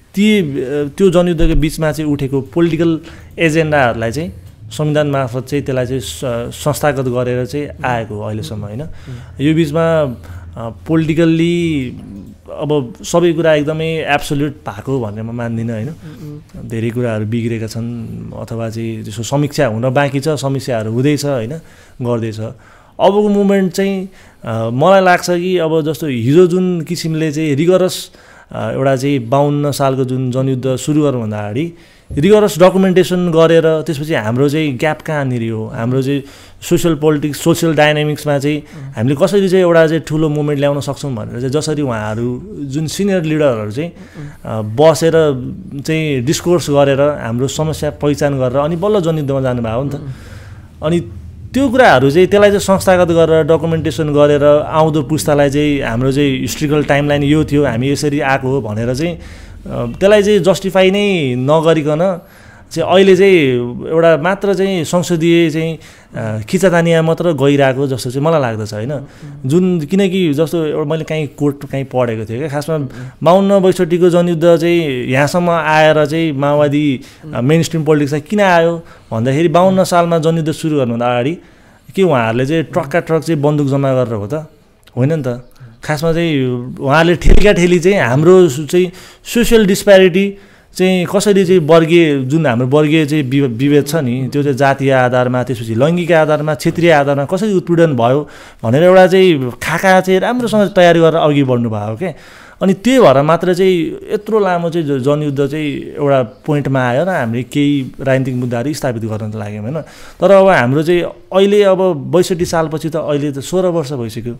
त्यो जनयुद्धको बिचमा चाहिँ उठेको पोलिटिकल एजेन्डाहरूलाई चाहिँ संविधान मार्फत चाहिँ त्यसलाई चाहिँ संस्थागत गरेर चाहिँ आएको अहिलेसम्म होइन। यो बिचमा पोलिटिकल्ली अब सबै कुरा एकदमै एब्सोल्युट भएको भनेर म मान्दिनँ होइन। धेरै कुराहरू बिग्रेका छन् अथवा चाहिँ त्यसको समीक्षा हुन बाँकी छ, समीक्षाहरू हुँदैछ होइन, गर्दैछ। अबको मुभमेन्ट चाहिँ मलाई लाग्छ कि अब जस्तो हिजो जुन किसिमले चाहिँ रिगरस एउटा चाहिँ 52 सालको जुन जनयुद्ध सुरु गर्नुभन्दा अगाडि रिगरस डकुमेन्टेसन गरेर त्यसपछि हाम्रो चाहिँ ग्याप कहाँनिर हो, हाम्रो चाहिँ सोसियल पोलिटिक्स सोसियल डाइनामिक्समा चाहिँ हामीले कसरी चाहिँ एउटा चाहिँ ठुलो मुभमेन्ट ल्याउन सक्छौँ भनेर चाहिँ जसरी उहाँहरू जुन सिनियर लिडरहरू चाहिँ बसेर चाहिँ डिस्कोर्स गरेर हाम्रो समस्या पहिचान गरेर अनि बल्ल जनयुद्धमा जानुभयो हो नि त। अनि त्यो कुराहरू चाहिँ त्यसलाई चाहिँ संस्थागत गरेर डकुमेन्टेसन गरेर आउँदो पुस्तालाई चाहिँ हाम्रो चाहिँ हिस्ट्रिकल टाइमलाइन यो थियो, हामी यसरी आएको हो भनेर चाहिँ त्यसलाई चाहिँ जस्टिफाई नै नगरिकन चाहिँ अहिले चाहिँ एउटा मात्र चाहिँ संसदीय चाहिँ खिचातानिया मात्र गइरहेको जस्तो चाहिँ मलाई लाग्दछ होइन। जुन किनकि जस्तो एउटा मैले कोट पढेको थिएँ क्या, खासमा 52-62 जनयुद्ध चाहिँ यहाँसम्म आएर चाहिँ माओवादी मेन स्ट्रिम पोलिटिक्सलाई किन आयो भन्दाखेरि 52 सालमा जनयुद्ध सुरु गर्नुभन्दा अगाडि के उहाँहरूले चाहिँ ट्रकका ट्रक चाहिँ बन्दुक जम्मा गरेर हो त होइन नि त। खासमा चाहिँ उहाँहरूले ठेलीका ठेली चाहिँ हाम्रो चाहिँ सोसियल डिस्प्यारिटी चाहिँ कसरी चाहिँ वर्गीय जुन हाम्रो वर्गीय चाहिँ विभेद छ नि त्यो चाहिँ जातीय आधारमा त्यसपछि लैङ्गिक आधारमा क्षेत्रीय आधारमा कसरी उत्पीडन भयो भनेर एउटा चाहिँ खाका चाहिँ राम्रोसँग तयारी गरेर अघि बढ्नु भयो क्या। अनि त्यही भएर मात्र चाहिँ यत्रो लामो चाहिँ जनयुद्ध चाहिँ एउटा पोइन्टमा आयो र हामीले केही राजनीतिक मुद्दाहरू स्थापित गर्न त लाग्यौँ होइन। तर अब हाम्रो चाहिँ अहिले अब 62 सालपछि त अहिले त 16 वर्ष भइसक्यो।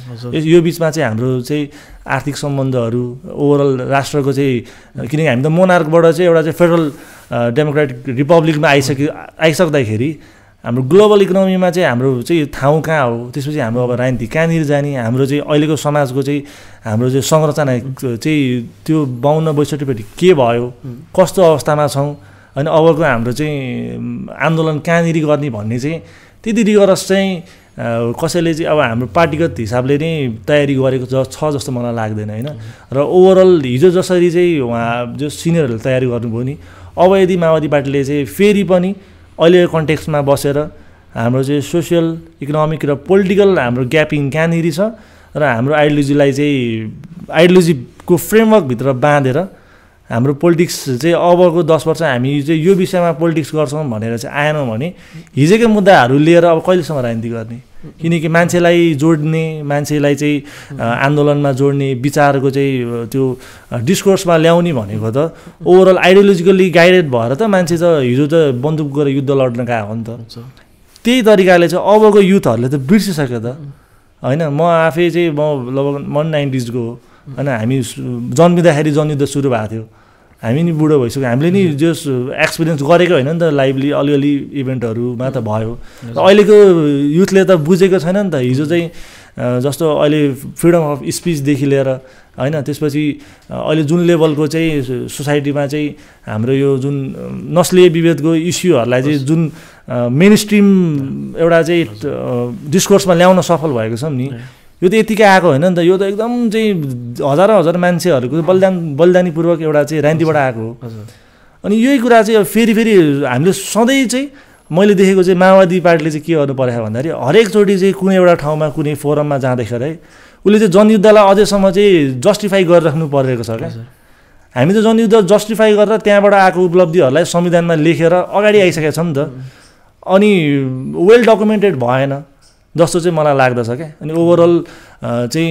यो बिचमा चाहिँ हाम्रो चाहिँ आर्थिक सम्बन्धहरू ओभरअल राष्ट्रको चाहिँ किनकि हामी त मोनार्कबाट चाहिँ एउटा चाहिँ फेडरल डेमोक्रेटिक रिपब्लिकमा आइसक्दाखेरि हाम्रो ग्लोबल इकोनोमीमा चाहिँ हाम्रो चाहिँ ठाउँ कहाँ हो, त्यसपछि हाम्रो अब राजनीति कहाँनिर जाने, हाम्रो चाहिँ अहिलेको समाजको चाहिँ हाम्रो चाहिँ संरचना चाहिँ त्यो 52-62 के भयो, कस्तो अवस्थामा छौँ, अनि अबको हाम्रो चाहिँ आन्दोलन कहाँनिर गर्ने भन्ने चाहिँ त्यति रिगरस चाहिँ कसैले चाहिँ अब हाम्रो पार्टीगत हिसाबले नै तयारी गरेको छ जस्तो मलाई लाग्दैन होइन। र ओभरअल हिजो जसरी चाहिँ उहाँ जो सिनियरहरूले तयारी गर्नुभयो नि, अब यदि माओवादी पार्टीले चाहिँ फेरि पनि अहिलेको कन्टेक्स्टमा बसेर हाम्रो चाहिँ सोसियल इकोनोमिक र पोलिटिकल हाम्रो ग्यापिङ कहाँनिर छ र हाम्रो आइडियोलोजीलाई चाहिँ आइडियोलोजीको फ्रेमवर्कभित्र बाँधेर हाम्रो पोलिटिक्स चाहिँ अबको 10 वर्ष हामी चाहिँ यो विषयमा पोलिटिक्स गर्छौँ भनेर चाहिँ आएनौँ भने हिजोकै मुद्दाहरू लिएर अब कहिलेसम्म राजनीति गर्ने, किनकि मान्छेलाई जोड्ने, मान्छेलाई चाहिँ आन्दोलनमा जोड्ने, विचारको चाहिँ त्यो डिस्कोर्समा ल्याउने भनेको त ओभरअल आइडियोलोजिकल्ली गाइडेड भएर त मान्छे त हिजो त बन्दुक गरेर युद्ध लड्न गएको हो नि त। त्यही तरिकाले चाहिँ अबको युथहरूले त बिर्सिसक्यो त होइन। म आफै चाहिँ म लगभग 90s को हो होइन। हामी जन्मिँदाखेरि जनयुद्ध सुरु भएको थियो, हामी नि बुढो भइसक्यो, हामीले नि जस एक्सपिरियन्स गरेको होइन नि त, लाइभली अलिअलि इभेन्टहरूमा त भयो। अहिलेको युथले त बुझेको छैन नि त। हिजो चाहिँ जस्तो अहिले फ्रिडम अफ स्पिचदेखि लिएर होइन, त्यसपछि अहिले जुन लेभलको चाहिँ सोसाइटीमा चाहिँ हाम्रो यो जुन नस्लीय विभेदको इस्युहरूलाई चाहिँ जुन मेन स्ट्रिम एउटा चाहिँ डिस्कोर्समा ल्याउन सफल भएको छौँ नि, यो त यतिकै आएको होइन नि त। यो त एकदम चाहिँ हजार मान्छेहरूको बलिदानीपूर्वक एउटा चाहिँ राजनीतिबाट आएको हो। अनि यही कुरा चाहिँ फेरि हामीले सधैँ चाहिँ मैले देखेको चाहिँ माओवादी पार्टीले चाहिँ के गर्नु परेको भन्दाखेरि हरेकचोटि चाहिँ कुनै एउटा ठाउँमा कुनै फोरममा जाँदाखेरि उसले चाहिँ जनयुद्धलाई अझैसम्म चाहिँ जस्टिफाई गरिराख्नु परेको छ क्या। हामी त जनयुद्ध जस्टिफाई गरेर त्यहाँबाट आएको उपलब्धिहरूलाई संविधानमा लेखेर अगाडि आइसकेका छौँ नि त। अनि वेल डकुमेन्टेड भएन जस्तो चाहिँ मलाई लाग्दछ क्या। अनि ओभरअल चाहिँ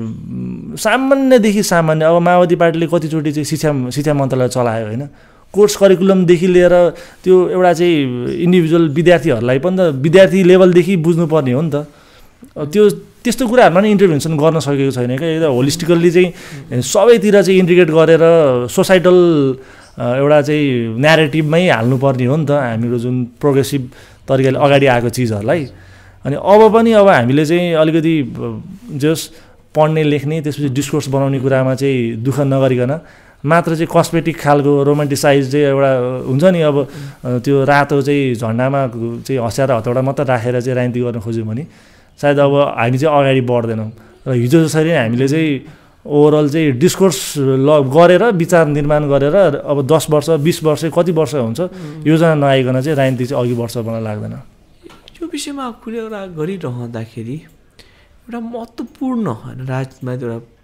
सामान्यदेखि सामान्य अब माओवादी पार्टीले कतिचोटि चाहिँ शिक्षा मन्त्रालय चलायो होइन। कोर्स करिकुलमदेखि लिएर त्यो एउटा चाहिँ इन्डिभिजुअल विद्यार्थीहरूलाई पनि त विद्यार्थी लेभलदेखि बुझ्नुपर्ने हो नि त। त्यस्तो कुराहरूमा नि इन्टरभेन्सन गर्न सकेको छैन क्या। एकदम होलिस्टिकल्ली चाहिँ सबैतिर चाहिँ इन्टिग्रेट गरेर सोसाइटल एउटा चाहिँ न्यारेटिभमै हाल्नुपर्ने हो नि त हाम्रो जुन प्रोग्रेसिभ तरिकाले अगाडि आएको चिजहरूलाई। अनि अब हामीले चाहिँ अलिकति जस पढ्ने लेख्ने त्यसपछि डिस्कोर्स बनाउने कुरामा चाहिँ दुःख नगरिकन मात्र चाहिँ कस्मेटिक खालको रोमान्टिसाइज चाहिँ एउटा हुन्छ नि, अब त्यो रातो चाहिँ झन्डामा चाहिँ हँस्याएर हतौडा मात्र राखेर चाहिँ राजनीति गर्न खोज्यौँ भने सायद अब हामी चाहिँ अगाडि बढ्दैनौँ। र हिजो जसरी हामीले चाहिँ ओभरअल चाहिँ डिस्कोर्स गरेर विचार निर्माण गरेर अब 10 वर्ष 20 वर्ष कति वर्ष हुन्छ योजना नआइकन चाहिँ राजनीति चाहिँ अघि बढ्छ मलाई लाग्दैन। यो विषयमा कुरा गरिरहँदाखेरि एउटा महत्त्वपूर्ण होइन राजनीतिमा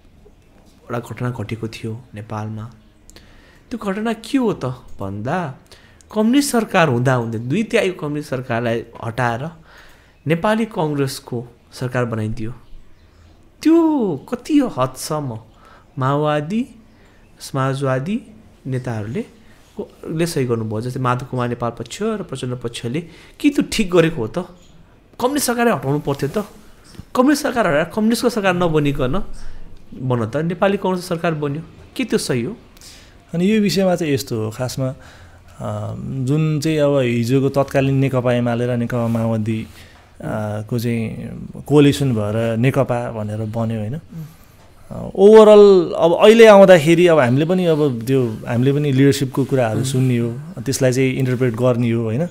एउटा घटना घटेको थियो नेपालमा। त्यो घटना के हो त भन्दा कम्युनिस्ट सरकार हुँदाहुँदै 2/3 कम्युनिस्ट सरकारलाई हटाएर नेपाली कङ्ग्रेसको सरकार बनाइदियो। त्यो कति हदसम्म माओवादी समाजवादी नेताहरूले सही गर्नुभयो। जस्तै माधव कुमार नेपाल पक्ष र प्रचण्ड पक्षले के त्यो ठिक गरेको हो त? कम्युनिस्ट सरकारै हटाउनु पर्थ्यो त। कम्युनिस्ट सरकार हटाएर कम्युनिस्टको सरकार नबनिकन बन त नेपाली कङ्ग्रेसको सरकार बन्यो। के त्यो सही हो? अनि यो विषयमा चाहिँ यस्तो हो खासमा जुन चाहिँ अब हिजोको तत्कालीन नेकपा एमाले र नेकपा माओवादी को चाहिँ कोलिसन भएर नेकपा भनेर बन्यो होइन। ओभरअल अब अहिले आउँदाखेरि अब हामीले पनि लिडरसिपको कुराहरू सुन्ने हो, त्यसलाई चाहिँ इन्टरप्रेट गर्ने हो होइन।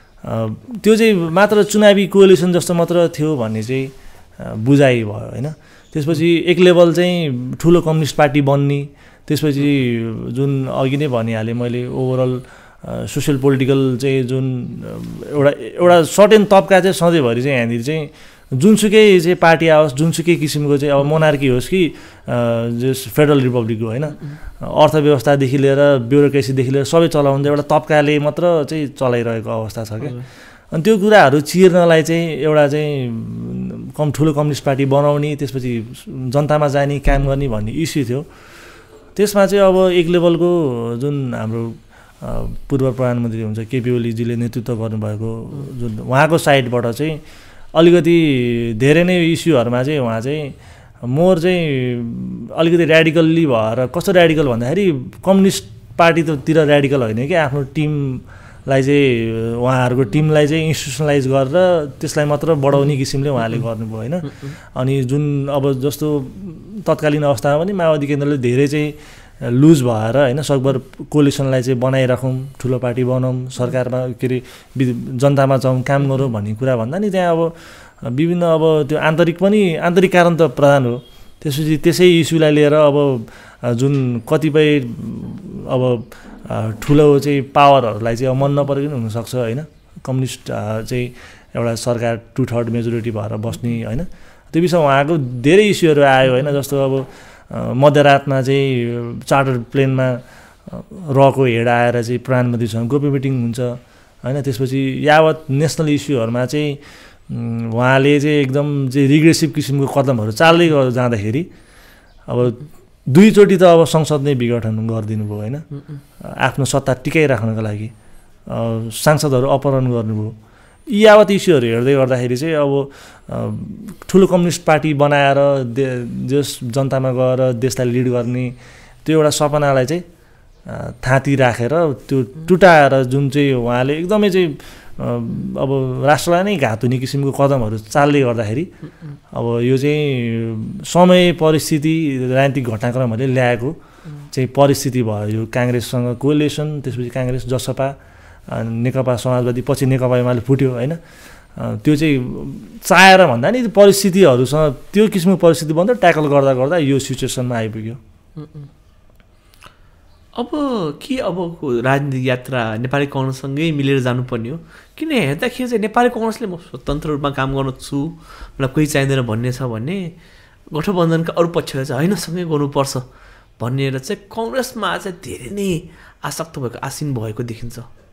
त्यो चाहिँ मात्र चुनावी कोलिसन जस्तो मात्र थियो भन्ने चाहिँ बुझाइ भयो होइन। त्यसपछि एक लेभल चाहिँ ठुलो कम्युनिस्ट पार्टी बन्ने, त्यसपछि जुन अघि नै भनिहालेँ मैले ओभरअल सोसियल पोलिटिकल चाहिँ जुन एउटा सर्टेन तबका चाहिँ सधैँभरि चाहिँ यहाँनिर चाहिँ जुनसुकै चाहिँ पार्टी आओस्, जुनसुकै किसिमको चाहिँ अब मोनार्की होस् कि जस फेडरल रिपब्लिक हो होइन, अर्थव्यवस्थादेखि लिएर ब्युरोक्रेसीदेखि लिएर सबै चलाउँदा एउटा तबकाले मात्र चाहिँ चलाइरहेको अवस्था छ क्या। अनि त्यो कुराहरू चिर्नलाई चाहिँ एउटा चाहिँ ठुलो कम्युनिस्ट पार्टी बनाउने, त्यसपछि जनतामा जाने, काम गर्ने भन्ने इस्यु थियो। त्यसमा चाहिँ अब एक लेभलको जुन हाम्रो पूर्व प्रधानमन्त्री हुन्छ केपी ओलीजीले नेतृत्व गर्नुभएको जुन उहाँको साइडबाट चाहिँ अलिकति धेरै नै इस्युहरूमा चाहिँ उहाँ चाहिँ मोर चाहिँ अलिकति ऱ्याडिकल्ली भएर, कस्तो ऱ्याडिकल भन्दाखेरि कम्युनिस्ट पार्टीतिर ऱ्याडिकल होइन कि, आफ्नो टिमलाई चाहिँ उहाँहरूको टिमलाई चाहिँ इन्स्टिट्युसनलाइज गरेर त्यसलाई मात्र बढाउने किसिमले उहाँले गर्नुभयो होइन। अनि जुन अब जस्तो तत्कालीन अवस्थामा पनि माओवादी केन्द्रले धेरै चाहिँ लुज भएर होइन सकभर कोलिसनलाई चाहिँ बनाइराखौँ, ठुलो पार्टी बनाऊँ, सरकारमा के अरे जनतामा जाउँ, काम गरौँ भन्ने कुरा भन्दा नि त्यहाँ अब विभिन्न अब त्यो आन्तरिक कारण त प्रधान हो। त्यसपछि त्यसै इस्युलाई लिएर अब जुन कतिपय अब ठुलो चाहिँ पावरहरूलाई चाहिँ मन नपरेको पनि हुनसक्छ होइन। कम्युनिस्ट चाहिँ एउटा सरकार 2/3 मेजोरिटी भएर बस्ने होइन, त्यो विषयमा उहाँको धेरै इस्युहरू आयो होइन। जस्तो अब मध्यरातमा चाहिँ चार्टर प्लेनमा रको हेड आएर चाहिँ प्रधानमन्त्रीसँग गोप्य मिटिङ हुन्छ होइन। त्यसपछि यावत नेसनल इस्युहरूमा चाहिँ उहाँले चाहिँ एकदम चाहिँ रिग्रेसिभ किसिमको कदमहरू चाल्दै जाँदाखेरि अब दुईचोटि त अब संसद नै विघटन गरिदिनु भयो होइन, आफ्नो सत्ता टिकाइराख्नको लागि सांसदहरू अपहरण गर्नुभयो। यी यावत इस्युहरू हेर्दै गर्दाखेरि चाहिँ अब ठुलो कम्युनिस्ट पार्टी बनाएर जस जनतामा गएर देशलाई लिड गर्ने त्यो एउटा सपनालाई चाहिँ थाँती राखेर त्यो टुटाएर जुन चाहिँ उहाँले एकदमै चाहिँ अब राष्ट्रलाई नै घात हुने किसिमको कदमहरू चाल्दै गर्दाखेरि अब यो चाहिँ समय परिस्थिति राजनीतिक घटनाक्रमहरूले ल्याएको चाहिँ परिस्थिति भयो। यो काङ्ग्रेससँग कोलिसन, त्यसपछि काङ्ग्रेस जसपा नेकपा समाजवादी, पछि नेकपा एमाले फुट्यो होइन। त्यो चाहिँ चाहेर भन्दा नि परिस्थितिहरूसँग त्यो किसिमको परिस्थिति बन्द ट्याकल गर्दा गर्दा यो सिचुएसनमा आइपुग्यो। अब के अबको राजनीतिक यात्रा नेपाली कङ्ग्रेससँगै मिलेर जानुपर्ने हो? किन हेर्दाखेरि चाहिँ नेपाली कङ्ग्रेसले म स्वतन्त्र रूपमा काम गर्न छु, मलाई कोही चाहिँदैन भन्ने छ भने गठबन्धनका अरू पक्षले चाहिँ होइन सँगै गर्नुपर्छ भनेर चाहिँ कङ्ग्रेसमा चाहिँ धेरै नै आसक्त भएको, आसीन भएको देखिन्छ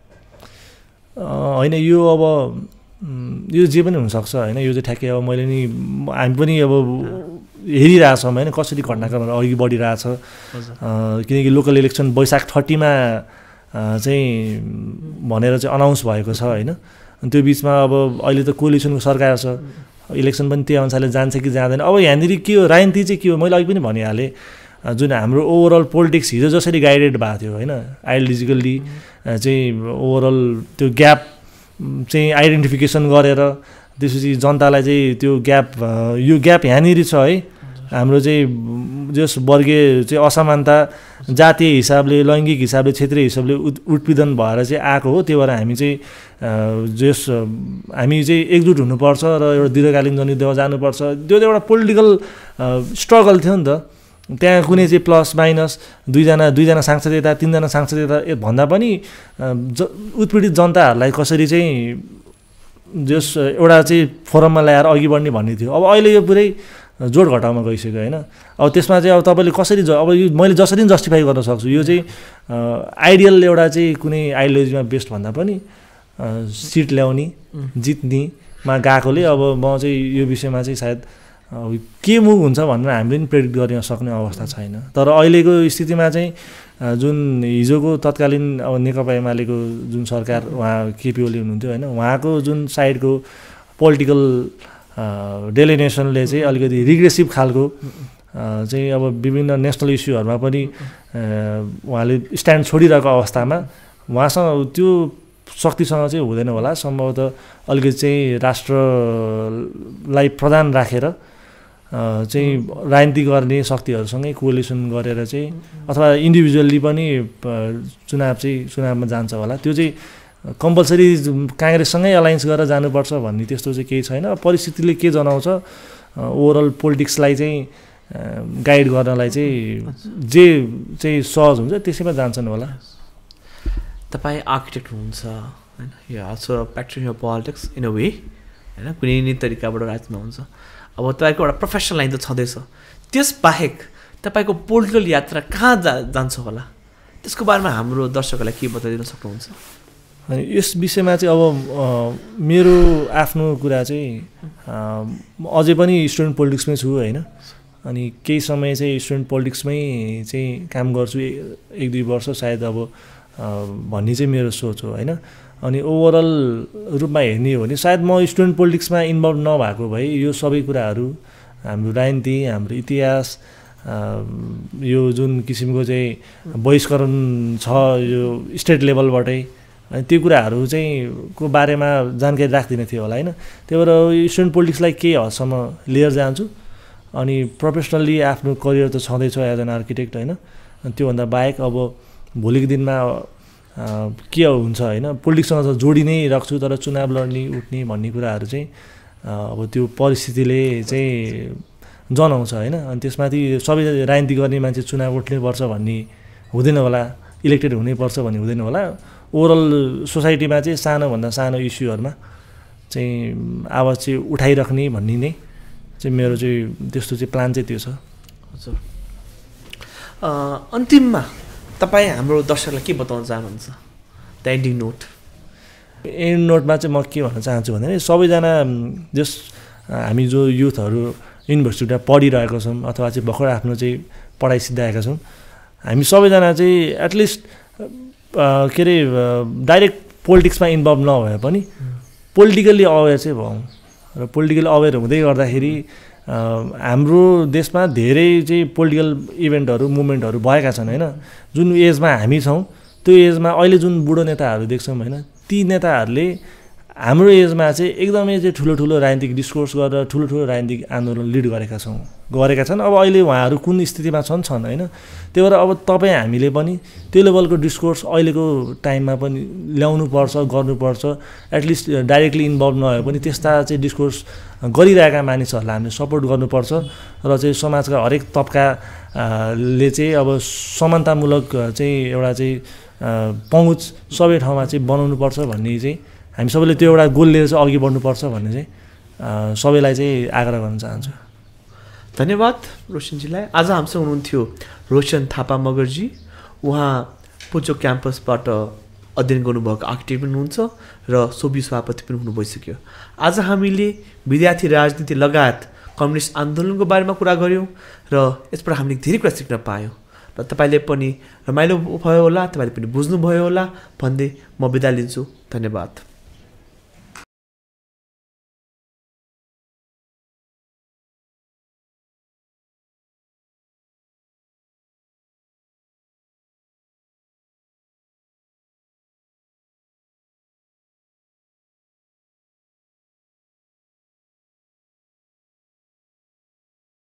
होइन। यो अब यो जे पनि हुनसक्छ होइन। यो चाहिँ ठ्याक्कै अब मैले नि हामी पनि अब हेरिरहेछौँ होइन कसरी घटनाक्रमहरू अघि बढिरहेछ। किनकि लोकल इलेक्सन वैशाख 30मा चाहिँ भनेर चाहिँ अनाउन्स भएको छ होइन। अनि त्यो बिचमा अब अहिले त कोलिसनको सरकार छ, इलेक्सन पनि त्यही अनुसारले जान्छ कि जाँदैन। अब यहाँनिर के हो, राजनीति चाहिँ के हो, मैले अघि पनि भनिहालेँ। जुन हाम्रो ओभरअल पोलिटिक्स हिजो जसरी गाइडेड भएको थियो होइन, आइडियोलोजिकल्ली चाहिँ ओभरअल त्यो ग्याप चाहिँ आइडेन्टिफिकेसन गरेर त्यसपछि जनतालाई चाहिँ त्यो ग्याप, यो ग्याप यहाँनिर छ है, हाम्रो चाहिँ जस वर्गीय चाहिँ असमानता जातीय हिसाबले, लैङ्गिक हिसाबले, क्षेत्रीय हिसाबले उत्पीडन भएर चाहिँ आएको हो। त्यही भएर हामी चाहिँ हामी चाहिँ एकजुट हुनुपर्छ र एउटा दीर्घकालीन जनयुद्धमा जानुपर्छ। त्यो एउटा पोलिटिकल स्ट्रगल थियो नि त। त्यहाँ कुनै चाहिँ प्लस माइनस दुईजना सांसद यता, 3जना सांसद यता भन्दा पनि उत्पीडित जनताहरूलाई कसरी चाहिँ जस एउटा चाहिँ फोरममा ल्याएर अघि बढ्ने भन्ने थियो। अब अहिले यो पुरै जोड घटाउमा गइसक्यो होइन। अब त्यसमा चाहिँ अब तपाईँले कसरी अब यो मैले जसरी जस्टिफाई गर्न सक्छु, यो चाहिँ आइडियल एउटा चाहिँ कुनै आइडियोलोजीमा बेस्ड भन्दा पनि सिट ल्याउने जित्नेमा गएकोले अब म चाहिँ यो विषयमा चाहिँ सायद के मुभ हुन्छ भनेर हामीले पनि प्रेडिक्ट गर्न सक्ने अवस्था छैन। तर अहिलेको स्थितिमा चाहिँ जुन हिजोको तत्कालीन अब नेकपा एमालेको जुन सरकार उहाँ केपी ओली हुनुहुन्थ्यो होइन, उहाँको जुन साइडको पोलिटिकल डेलिनेसनले चाहिँ अलिकति रिग्रेसिभ खालको चाहिँ अब विभिन्न नेसनल इस्युहरूमा पनि उहाँले स्ट्यान्ड छोडिरहेको अवस्थामा उहाँसँग त्यो शक्तिसँग चाहिँ हुँदैन होला। सम्भवतः अलिकति चाहिँ राष्ट्रलाई प्रधान राखेर चाहिँ राजनीति गर्ने शक्तिहरूसँगै कोलिसन गरेर चाहिँ अथवा इन्डिभिजुअल्ली पनि चुनावमा जान्छ होला। त्यो चाहिँ कम्पलसरी काङ्ग्रेससँगै अलायन्स गरेर जानुपर्छ भन्ने त्यस्तो चाहिँ केही छैन। परिस्थितिले के जनाउँछ, ओभरअल पोलिटिक्सलाई चाहिँ गाइड गर्नलाई चाहिँ जे चाहिँ सहज हुन्छ त्यसैमा जान्छन् होला। तपाईँ आर्किटेक्ट हुनुहुन्छ होइन, यो also practicing of politics in a way होइन, कुनै नै तरिकाबाट राजनीतिमा हुन्छ। अब तपाईँको एउटा प्रोफेसनल लाइन त छँदैछ, त्यसबाहेक तपाईँको पोलिटिकल यात्रा कहाँ जान्छ होला, त्यसको बारेमा हाम्रो दर्शकहरूलाई के बताइदिन सक्नुहुन्छ? अनि यस विषयमा चाहिँ अब मेरो आफ्नो कुरा चाहिँ अझै पनि स्टुडेन्ट पोलिटिक्समै छु होइन। अनि केही समय चाहिँ स्टुडेन्ट पोलिटिक्समै चाहिँ काम गर्छु 1-2 वर्ष सायद अब भन्ने चाहिँ मेरो सोच हो होइन। अनि ओभरअल रूपमा हेर्ने हो भने सायद म स्टुडेन्ट पोलिटिक्समा इन्भल्भ नभएको भए यो सबै कुराहरू हाम्रो राजनीति हाम्रो इतिहास यो जुन किसिमको चाहिँ बहिष्करण छ यो स्टेट लेभलबाटै अनि त्यो कुराहरू चाहिँ को बारेमा जानकारी राख्दिनँ थियो होला होइन। त्यही भएर स्टुडेन्ट पोलिटिक्सलाई केही हदसम्म लिएर जान्छु। अनि प्रोफेसनल्ली आफ्नो करियर त छँदैछ एज एन आर्किटेक्ट होइन। अनि त्योभन्दा बाहेक अब भोलिको दिनमा के हुन्छ होइन पोलिटिक्ससँग त जोडी नै राख्छु तर चुनाव लड्ने उठ्ने भन्ने कुराहरू चाहिँ अब त्यो परिस्थितिले चाहिँ जनाउँछ होइन। अनि त्यसमाथि सबै राजनीति गर्ने मान्छे चुनाव उठ्नुपर्छ भन्ने हुँदैन होला, इलेक्टेड हुनैपर्छ भन्ने हुँदैन होला। ओभरअल सोसाइटीमा चाहिँ सानोभन्दा सानो इस्युहरूमा चाहिँ आवाज चाहिँ उठाइराख्ने भन्ने नै चाहिँ मेरो चाहिँ त्यस्तो चाहिँ प्लान चाहिँ त्यो छ। हजुर अन्तिममा तपाईँ हाम्रो दर्शकलाई के बताउन चाहनुहुन्छ द एन्डिङ नोट? एन्ड नोटमा चाहिँ म के भन्न चाहन्छु भने सबैजना जस हामी जो युथहरू युनिभर्सिटीमा पढिरहेका छौँ अथवा चाहिँ भर्खर आफ्नो चाहिँ पढाइ सिद्धाएका छौँ हामी सबैजना चाहिँ एटलिस्ट के अरे डाइरेक्ट पोलिटिक्समा इन्भल्भ नभए पनि पोलिटिकल्ली अवेर चाहिँ भयौँ र पोलिटिकल अवेर हुँदै गर्दाखेरि हाम्रो देशमा धेरै चाहिँ पोलिटिकल इभेन्टहरू मुभमेन्टहरू भएका छन् होइन। जुन एजमा हामी छौँ त्यो एजमा अहिले जुन बुढो नेताहरू देख्छौँ होइन ती नेताहरूले हाम्रो एजमा चाहिँ एकदमै चाहिँ ठुलो ठुलो राजनीतिक डिस्कोर्स गरेर ठुलो ठुलो राजनीतिक आन्दोलन लिड गरेका छन्। अब अहिले उहाँहरू कुन स्थितिमा छन् होइन। त्यही भएर अब तपाईँ हामीले पनि त्यो लेभलको डिस्कोर्स अहिलेको टाइममा पनि ल्याउनुपर्छ गर्नुपर्छ। एटलिस्ट डाइरेक्टली इन्भल्भ नभए पनि त्यस्ता चाहिँ डिस्कोर्स गरिरहेका मानिसहरूलाई हामीले सपोर्ट गर्नुपर्छ र चाहिँ समाजका हरेक तबकाले चाहिँ अब समानतामूलक चाहिँ एउटा चाहिँ पहुँच सबै ठाउँमा चाहिँ बनाउनुपर्छ भन्ने चाहिँ हामी सबैले त्यो एउटा गोल लिएर चाहिँ अघि बढ्नुपर्छ भन्ने चाहिँ सबैलाई चाहिँ आग्रह गर्न चाहन्छु। धन्यवाद रोशनजीलाई। आज हामीसँग हुनुहुन्थ्यो रोशन थापा मगरजी। उहाँ पुजो क्याम्पसबाट अध्ययन गर्नुभएको आर्किटेक्ट पनि हुनुहुन्छ र सोभि सभापति पनि हुनु भइसक्यो। आज हामीले विद्यार्थी राजनीति लगायत कम्युनिस्ट आन्दोलनको बारेमा कुरा गऱ्यौँ र यसबाट हामीले धेरै कुरा सिक्न पायौँ र तपाईँले पनि रमाइलो भयो होला, तपाईँले पनि बुझ्नुभयो होला भन्दै म बिदा लिन्छु। धन्यवाद।